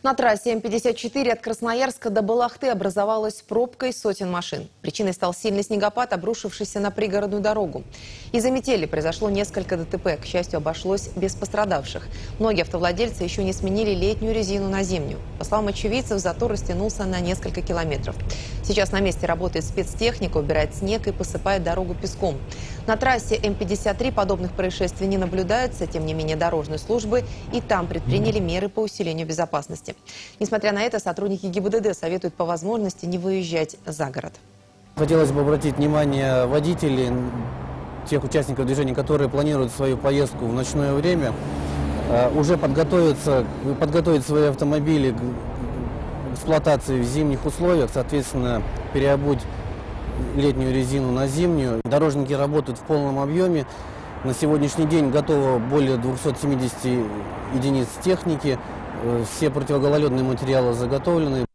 На трассе М-54 от Красноярска до Балахты образовалась пробка из сотен машин. Причиной стал сильный снегопад, обрушившийся на пригородную дорогу. Из-за метели произошло несколько ДТП. К счастью, обошлось без пострадавших. Многие автовладельцы еще не сменили летнюю резину на зимнюю. По словам очевидцев, затор растянулся на несколько километров. Сейчас на месте работает спецтехника, убирает снег и посыпает дорогу песком. На трассе М-53 подобных происшествий не наблюдается. Тем не менее, дорожные службы и там предприняли меры по усилению безопасности. Несмотря на это, сотрудники ГИБДД советуют по возможности не выезжать за город. Хотелось бы обратить внимание водителей, тех участников движения, которые планируют свою поездку в ночное время, уже подготовить свои автомобили к эксплуатации в зимних условиях, соответственно, переобуть летнюю резину на зимнюю. Дорожники работают в полном объеме. На сегодняшний день готово более 270 единиц техники. Все противогололедные материалы заготовлены.